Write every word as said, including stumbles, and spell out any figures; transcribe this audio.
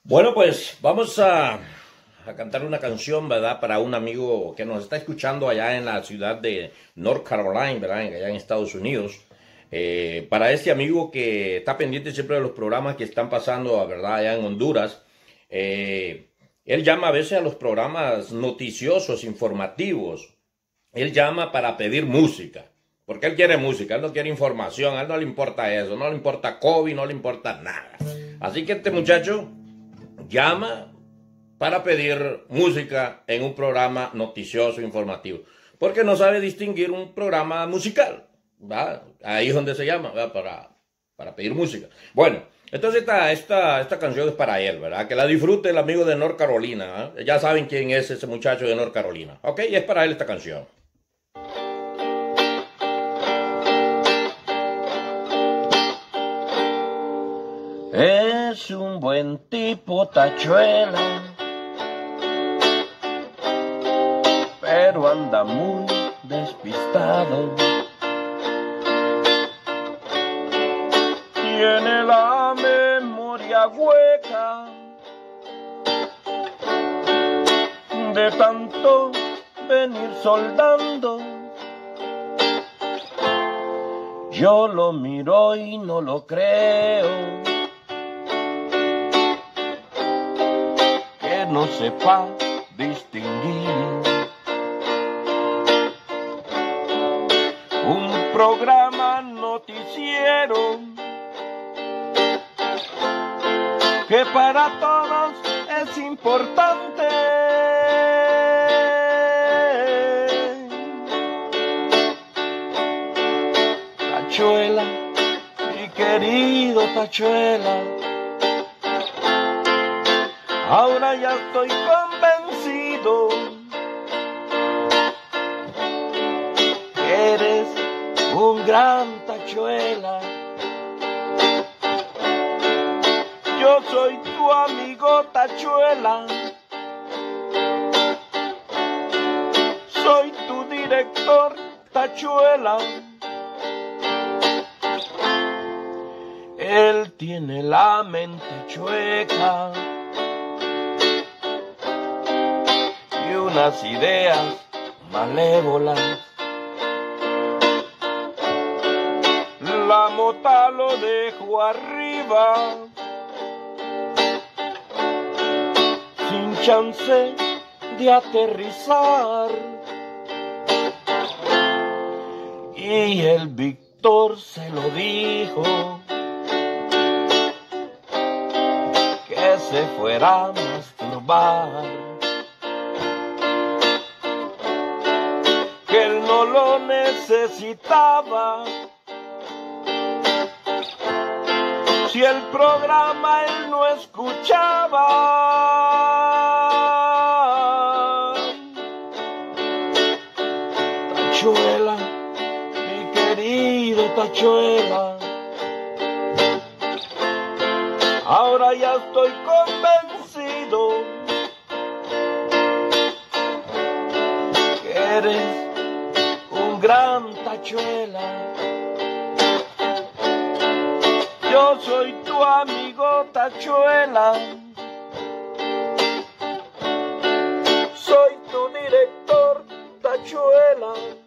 Bueno, pues vamos a, a cantar una canción, ¿verdad? Para un amigo que nos está escuchando allá en la ciudad de North Carolina, ¿verdad? Allá en Estados Unidos. Eh, para este amigo que está pendiente siempre de los programas que están pasando, ¿verdad? Allá en Honduras. Eh, él llama a veces a los programas noticiosos, informativos. Él llama para pedir música. Porque él quiere música, él no quiere información, a él no le importa eso, no le importa COVID, no le importa nada. Así que este muchacho llama para pedir música en un programa noticioso, informativo, porque no sabe distinguir un programa musical, ¿va? Ahí es donde se llama, ¿va? Para, para pedir música. Bueno, entonces esta, esta, esta canción es para él, ¿verdad? Que la disfrute el amigo de North Carolina, ¿eh? Ya saben quién es ese muchacho de North Carolina, ¿ok? Y es para él esta canción. Es un buen tipo tachuela, pero anda muy despistado. Tiene la memoria hueca de tanto venir soldando. Yo lo miro y no lo creo, no sepa distinguir un programa noticiero que para todos es importante. Tachuela, mi querido Tachuela, ahora ya estoy convencido que eres un gran tachuela. Yo soy tu amigo Tachuela, soy tu director Tachuela. Él tiene la mente chueca y unas ideas malévolas. La mota lo dejó arriba, sin chance de aterrizar, y el Víctor se lo dijo que se fuera a masturbar, que él no lo necesitaba, si el programa él no escuchaba. Tachuela, mi querido Tachuela, ahora ya estoy convencido que eres un gran Tachuela. Yo soy tu amigo Tachuela, soy tu director Tachuela.